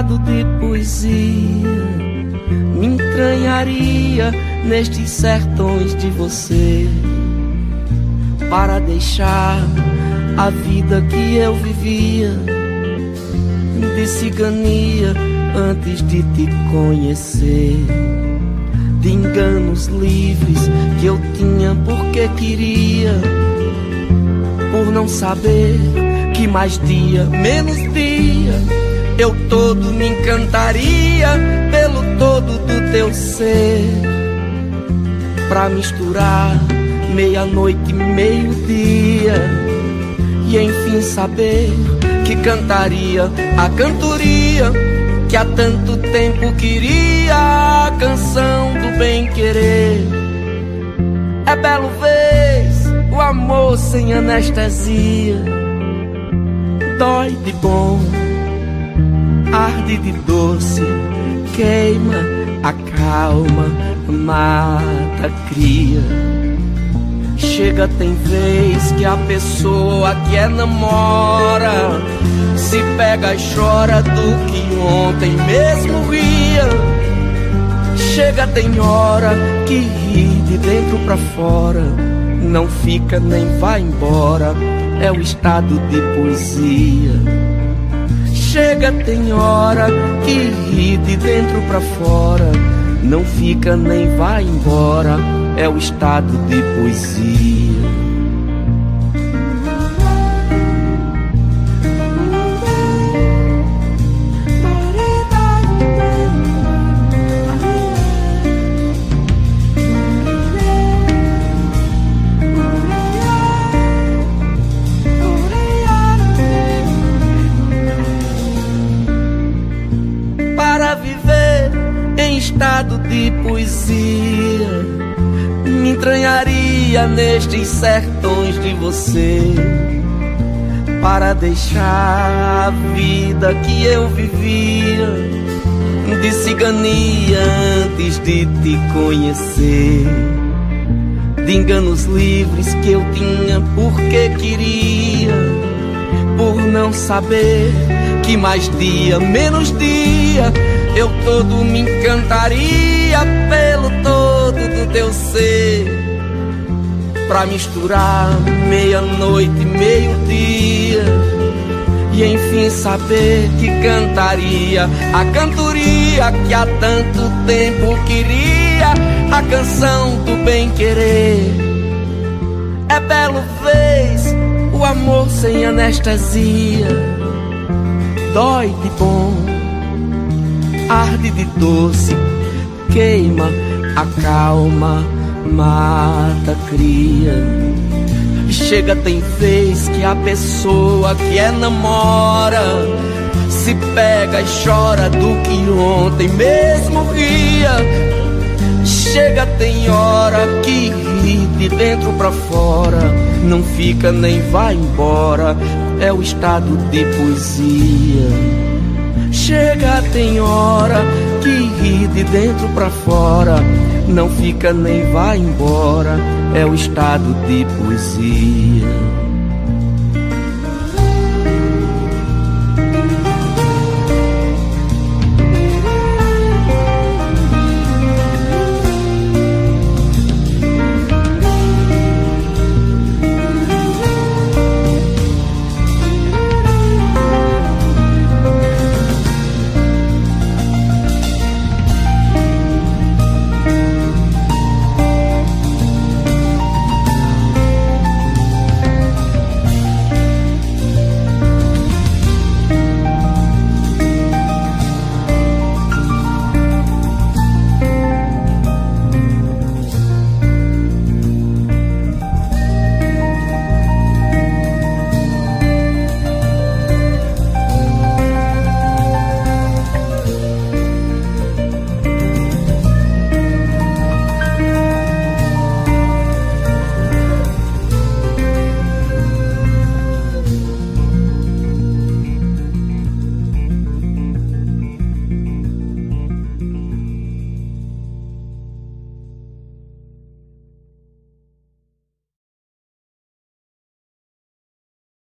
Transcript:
estado de poesia. Me entranharia nestes sertões de você, para deixar a vida que eu vivia de cigania antes de te conhecer, de enganos livres que eu tinha porque queria, por não saber que mais dia, menos dia, eu todo me encantaria pelo todo do teu ser, pra misturar meia-noite e meio-dia, e enfim saber que cantaria a cantoria que há tanto tempo queria, a canção do bem-querer. É belo vez o amor sem anestesia, dói de bom, arde de doce, queima, acalma, mata, cria. Chega, tem vez que a pessoa que namora se pega e chora do que ontem mesmo ria. Chega, tem hora que ri de dentro pra fora, não fica nem vai embora, é o estado de poesia. Chega, tem hora que ri de dentro pra fora, não fica nem vai embora, é o estado de poesia. Para viver em estado de poesia, me entranharia nestes sertões de você, para deixar a vida que eu vivia de cigania antes de te conhecer, de enganos livres que eu tinha porque queria, por não saber que mais dia, menos dia, eu todo me encantaria pelo todo do teu ser, pra misturar meia-noite e meio-dia, e enfim saber que cantaria a cantoria que há tanto tempo queria, a canção do bem-querer. É belo vez o amor sem anestesia, dói de bom, arde de doce, queima, acalma, mata, cria. Chega, tem vez que a pessoa que namora se pega e chora do que ontem mesmo ria. Chega, tem hora que ri de dentro pra fora, não fica nem vai embora, é o estado de poesia. Chega, tem hora que ri de dentro pra fora, não fica nem vai embora, é o estado de poesia.